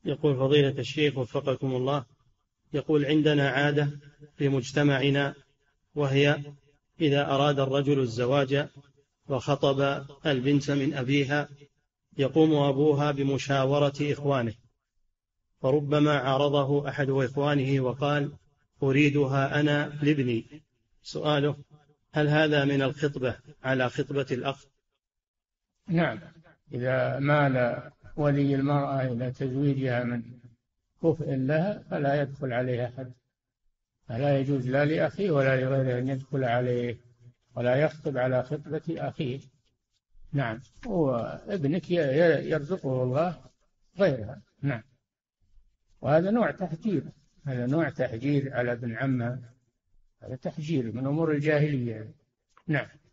يقول فضيلة الشيخ وفقكم الله، يقول عندنا عادة في مجتمعنا، وهي إذا أراد الرجل الزواج وخطب البنت من أبيها يقوم أبوها بمشاورة إخوانه، فربما عارضه أحد إخوانه وقال أريدها أنا لابني. سؤاله: هل هذا من الخطبة على خطبة الأخ؟ نعم، إذا مال ولي المرأة إلى تزويجها من كفء لها فلا يدخل عليها أحد، فلا يجوز لا لأخيه ولا لغيره أن يدخل عليه، ولا يخطب على خطبة أخيه. نعم، وابنك يرزقه الله غيرها. نعم، وهذا نوع تحجير، هذا نوع تحجير على ابن عمه، هذا تحجير من أمور الجاهلية. نعم.